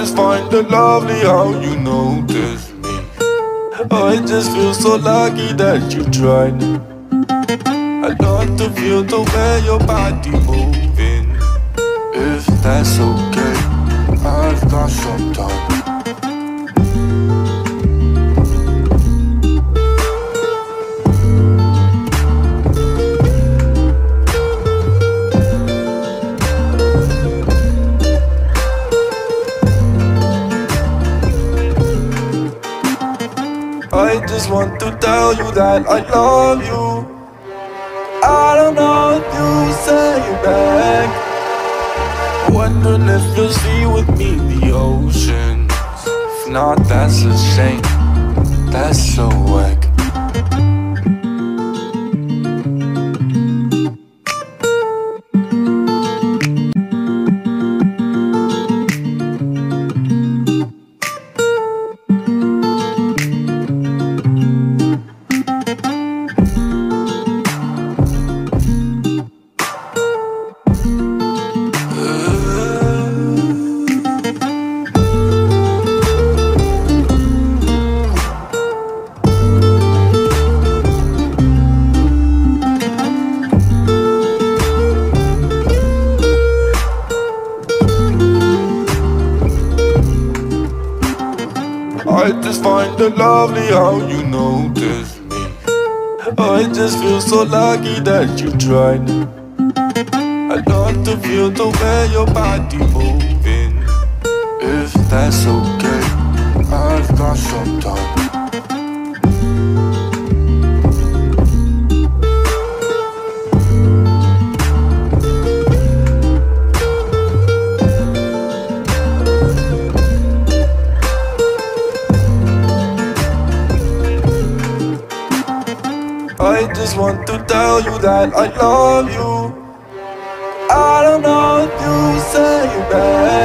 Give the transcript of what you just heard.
just find it lovely how you notice me. I just feel so lucky that you tried. I love to feel the way your body moving. If that's okay, I've got some time. I just want to tell you that I love you. I don't know if you say it back. Wondering if you'll see with me the oceans. If not, that's a shame. That's so whack. I just find it lovely how you notice me. I just feel so lucky that you tried. I love to feel the way your body moving. If that's okay, I've got some time. I just want to tell you that I love you. I don't know if you say it back.